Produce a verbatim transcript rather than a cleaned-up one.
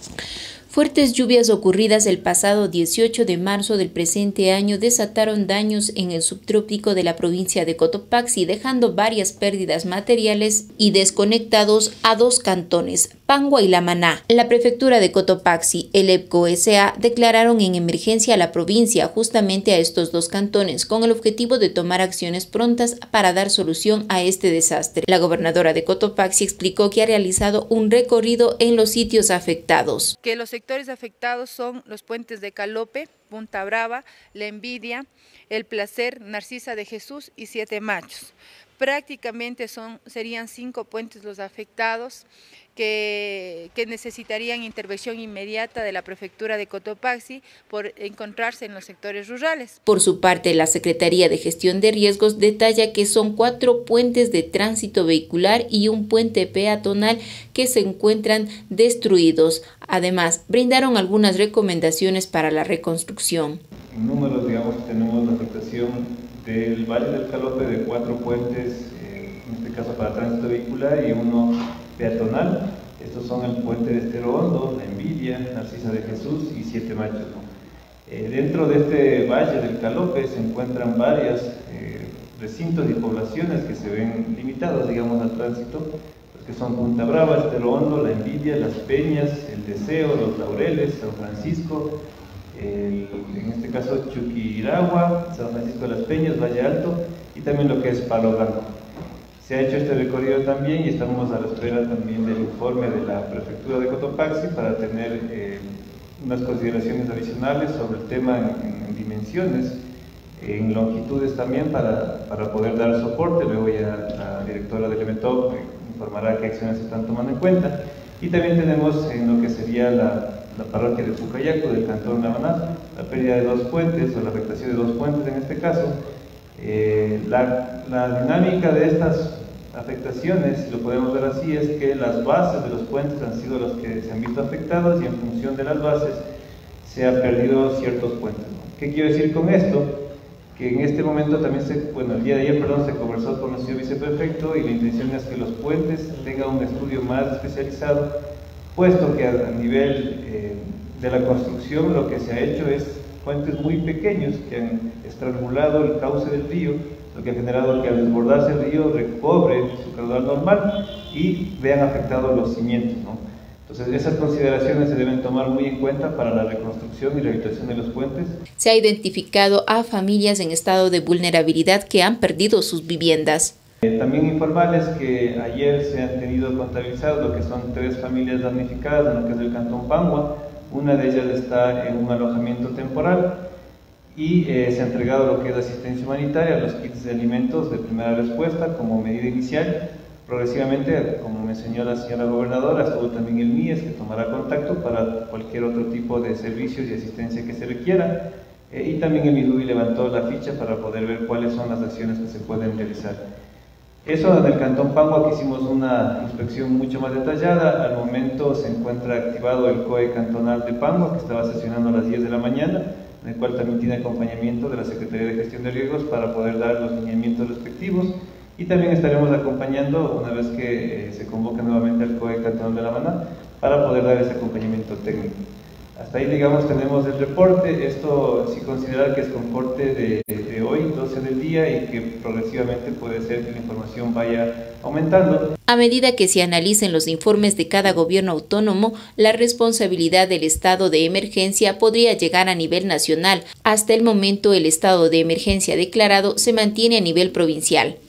Fuertes lluvias ocurridas el pasado dieciocho de marzo del presente año desataron daños en el subtrópico de la provincia de Cotopaxi, dejando varias pérdidas materiales y desconectados a dos cantones, Pangua y Lamaná. La prefectura de Cotopaxi, el EPCO S A, declararon en emergencia a la provincia justamente a estos dos cantones, con el objetivo de tomar acciones prontas para dar solución a este desastre. La gobernadora de Cotopaxi explicó que ha realizado un recorrido en los sitios afectados. Que los sectores afectados son los puentes de Calope, Punta Brava, La Envidia, El Placer, Narcisa de Jesús y Siete Machos. Prácticamente son, serían cinco puentes los afectados que, que necesitarían intervención inmediata de la prefectura de Cotopaxi por encontrarse en los sectores rurales. Por su parte, la Secretaría de Gestión de Riesgos detalla que son cuatro puentes de tránsito vehicular y un puente peatonal que se encuentran destruidos. Además, brindaron algunas recomendaciones para la reconstrucción. En números, digamos, tenemos la afectación del Valle del Calope de cuatro puentes, eh, en este caso para tránsito vehicular, y uno peatonal. Estos son el puente de Estero Hondo, La Envidia, Narcisa de Jesús y Siete Machos, ¿no? Eh, dentro de este Valle del Calope se encuentran varias eh, recintos y poblaciones que se ven limitados, digamos, al tránsito, que son Punta Brava, Estero Hondo, La Envidia, Las Peñas, El Deseo, Los Laureles, San Francisco, el, en este caso Chuquiragua, San Francisco de las Peñas, Valle Alto y también lo que es Palo Blanco. Se ha hecho este recorrido también y estamos a la espera también del informe de la prefectura de Cotopaxi para tener eh, unas consideraciones adicionales sobre el tema en, en dimensiones, en longitudes también para, para poder dar soporte. Luego ya la directora del EMETOP informará qué acciones se están tomando en cuenta. Y también tenemos en lo que sería la, la parroquia de Pucayaco, del cantón Lamaná, la pérdida de dos puentes, o la afectación de dos puentes en este caso. Eh, la, la dinámica de estas afectaciones, si lo podemos ver así, es que las bases de los puentes han sido los que se han visto afectados y en función de las bases se han perdido ciertos puentes, ¿no? ¿Qué quiero decir con esto? Que en este momento también, se, bueno, el día de ayer, perdón, se conversó con el señor viceprefecto y la intención es que los puentes tengan un estudio más especializado, puesto que a, a nivel eh, de la construcción lo que se ha hecho es puentes muy pequeños que han estrangulado el cauce del río, lo que ha generado que al desbordarse el río recobre su caudal normal y vean afectados los cimientos, ¿no? Entonces, esas consideraciones se deben tomar muy en cuenta para la reconstrucción y rehabilitación de los puentes. Se ha identificado a familias en estado de vulnerabilidad que han perdido sus viviendas. Eh, también informarles que ayer se han tenido contabilizados lo que son tres familias damnificadas en lo que es el cantón Pangua. Una de ellas está en un alojamiento temporal y eh, se ha entregado lo que es asistencia humanitaria, los kits de alimentos de primera respuesta como medida inicial. Progresivamente, como me enseñó la señora gobernadora, estuvo también el M I E S que tomará contacto para cualquier otro tipo de servicios y asistencia que se requiera. Eh, y también el MIDUBI levantó la ficha para poder ver cuáles son las acciones que se pueden realizar. Eso en el cantón Pangua, que hicimos una inspección mucho más detallada. Al momento se encuentra activado el C O E cantonal de Pangua, que estaba sesionando a las diez de la mañana, en el cual también tiene acompañamiento de la Secretaría de Gestión de Riesgos para poder dar los lineamientos respectivos. Y también estaremos acompañando, una vez que eh, se convoque nuevamente al C O E cantonal de Lamaná, para poder dar ese acompañamiento técnico. Hasta ahí, digamos, tenemos el reporte. Esto sí considerar que es con corte de, de hoy, doce del día, y que progresivamente puede ser que la información vaya aumentando. A medida que se analicen los informes de cada gobierno autónomo, la responsabilidad del estado de emergencia podría llegar a nivel nacional. Hasta el momento, el estado de emergencia declarado se mantiene a nivel provincial.